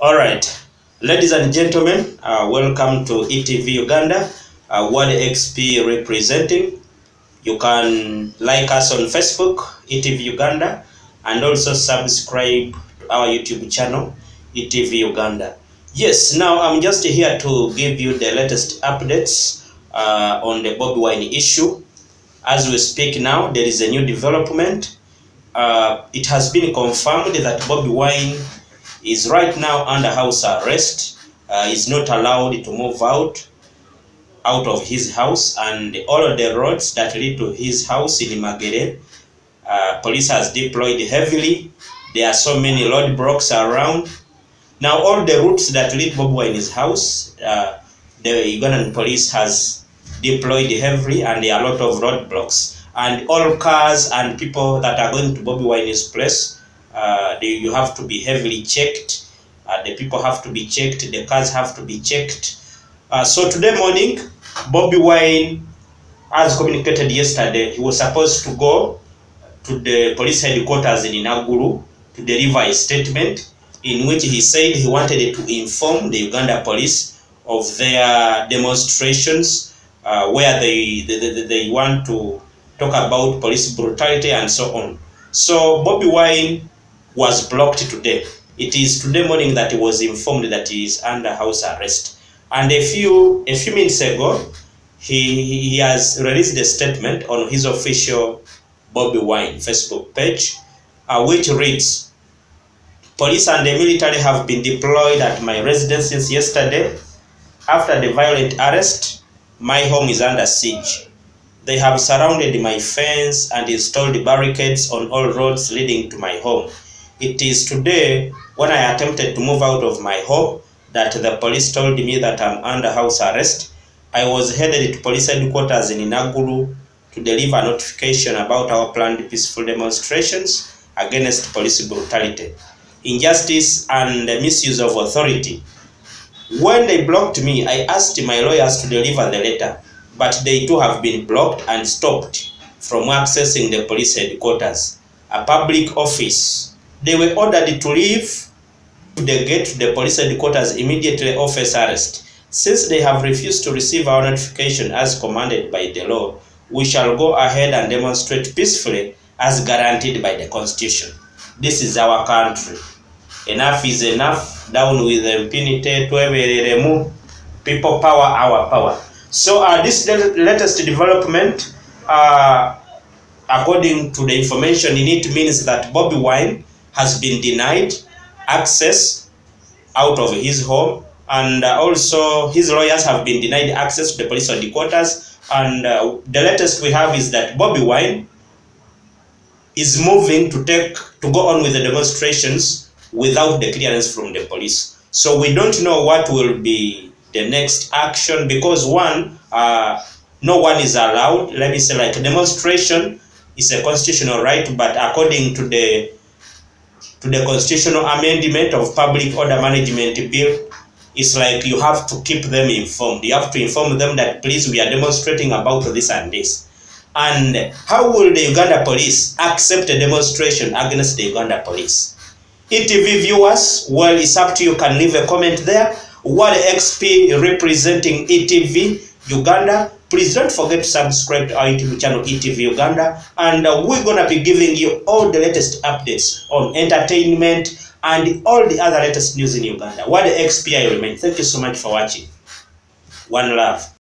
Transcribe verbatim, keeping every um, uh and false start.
All right, ladies and gentlemen, uh, welcome to E T V Uganda, uh, World X P representing. You can like us on Facebook, E T V Uganda, and also subscribe to our YouTube channel, E T V Uganda. Yes, now I'm just here to give you the latest updates uh, on the Bobi Wine issue. As we speak now, there is a new development. Uh, it has been confirmed that Bobi Wine is right now under house arrest. Uh, is not allowed to move out out of his house, and all of the roads that lead to his house in Magere, uh, police has deployed heavily. There are so many roadblocks around. Now all the routes that lead Bobi Wine's house, uh, the Ugandan police has deployed heavily, and there are a lot of roadblocks. And all cars and people that are going to Bobi Wine's place, uh, they, you have to be heavily checked. Uh, the people have to be checked. The cars have to be checked. Uh, so today morning, Bobi Wine, as communicated yesterday, he was supposed to go to the police headquarters in Inaguru to deliver a statement in which he said he wanted to inform the Uganda police of their demonstrations, uh, where they, they, they, they want to talk about police brutality and so on. So Bobi Wine was blocked today. It is today morning that he was informed that he is under house arrest. And a few a few minutes ago, he, he has released a statement on his official Bobi Wine Facebook page, uh, which reads, "Police and the military have been deployed at my residence since yesterday. After the violent arrest, my home is under siege. They have surrounded my fence and installed barricades on all roads leading to my home. It is today, when I attempted to move out of my home, that the police told me that I'm under house arrest. I was headed to police headquarters in Inaguru to deliver a notification about our planned peaceful demonstrations against police brutality, injustice, and the misuse of authority. When they blocked me, I asked my lawyers to deliver the letter, but they too have been blocked and stopped from accessing the police headquarters, a public office. They were ordered to leave to the gate to the police headquarters immediately or face arrest. Since they have refused to receive our notification as commanded by the law, we shall go ahead and demonstrate peacefully as guaranteed by the Constitution. This is our country. Enough is enough. Down with impunity. People power, our power." So uh, this latest development, uh, according to the information in it, means that Bobi Wine has been denied access out of his home, and uh, also his lawyers have been denied access to the police headquarters. And uh, the latest we have is that Bobi Wine is moving to take to go on with the demonstrations without the clearance from the police. So we don't know what will be the next action, because one, uh, no one is allowed. Let me say, like, a demonstration is a constitutional right, but according to the to the constitutional amendment of Public Order Management Bill, it's like you have to keep them informed. You have to inform them that, please, we are demonstrating about this and this. And how will the Uganda police accept a demonstration against the Uganda police? E T V viewers, well, it's up to you. You can leave a comment there. World X P representing E T V Uganda. Please don't forget to subscribe to our YouTube channel, E T V Uganda. And uh, we're going to be giving you all the latest updates on entertainment and all the other latest news in Uganda. World X P I remain. Thank you so much for watching. One love.